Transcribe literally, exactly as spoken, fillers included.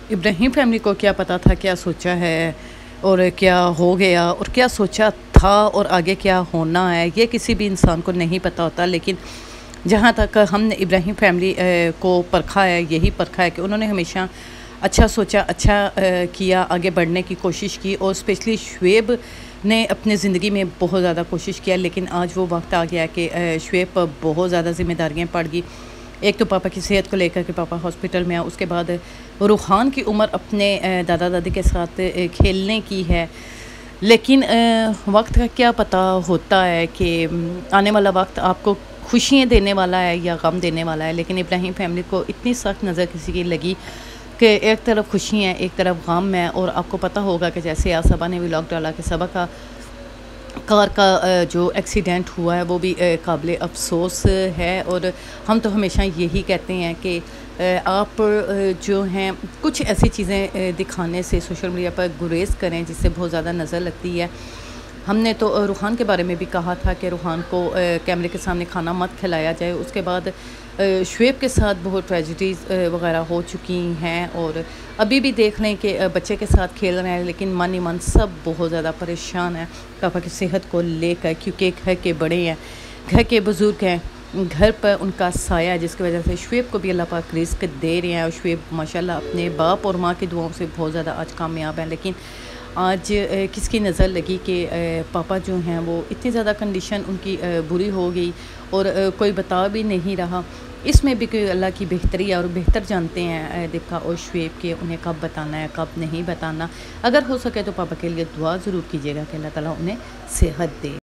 Ibrahim family को क्या पता था, क्या सोचा है और क्या हो गया और क्या सोचा था और आगे क्या होना है, ये किसी भी इंसान को नहीं पता होता। लेकिन जहाँ तक हमने इब्राहिम फैमिली को परखा है, यही परखा है कि उन्होंने हमेशा अच्छा सोचा, अच्छा किया, आगे बढ़ने की कोशिश की। और स्पेशली शुएब ने अपने ज़िंदगी में बहुत ज़्यादा कोशिश किया, लेकिन आज वो वक्त आ गया कि शुएब पर बहुत ज़्यादा ज़िम्मेदारियाँ पड़ गई। एक तो पापा की सेहत को लेकर के पापा हॉस्पिटल में है, उसके बाद रूहान की उम्र अपने दादा दादी के साथ खेलने की है। लेकिन वक्त का क्या पता होता है कि आने वाला वक्त आपको खुशियाँ देने वाला है या गम देने वाला है। लेकिन इब्राहिम फैमिली को इतनी सख्त नज़र किसी की लगी कि एक तरफ खुशी है, एक तरफ गम है। और आपको पता होगा कि जैसे आज सबा ने व्लॉग डाला कि सबा का कार का जो एक्सीडेंट हुआ है वो भी काबिल अफसोस है। और हम तो हमेशा यही कहते हैं कि आप जो हैं कुछ ऐसी चीज़ें दिखाने से सोशल मीडिया पर गुरेज करें जिससे बहुत ज़्यादा नज़र लगती है। हमने तो रूहान के बारे में भी कहा था कि रूहान को कैमरे के सामने खाना मत खिलाया जाए। उसके बाद शुएब के साथ बहुत ट्रेजिडीज़ वगैरह हो चुकी हैं और अभी भी देख लें कि बच्चे के साथ खेल रहे हैं, लेकिन मन ही मन सब बहुत ज़्यादा परेशान है पापा की सेहत को लेकर, क्योंकि घर के बड़े हैं, घर के बुज़ुर्ग हैं, घर पर उनका साया है, जिसकी वजह से शुएब को भी अल्लाह पाक रिज़्क दे रहे हैं। और शुएब माशाल्लाह अपने बाप और माँ की दुआओं से बहुत ज़्यादा आज कामयाब हैं। लेकिन आज किसकी नज़र लगी कि पापा जो हैं वो इतनी ज़्यादा कंडीशन उनकी बुरी हो गई और कोई बता भी नहीं रहा। इसमें भी कोई अल्लाह की बेहतरी और बेहतर जानते हैं दीपिका और शुएब के उन्हें कब बताना है, कब नहीं बताना। अगर हो सके तो पापा के लिए दुआ ज़रूर कीजिएगा कि अल्लाह ताला उन्हें सेहत दे।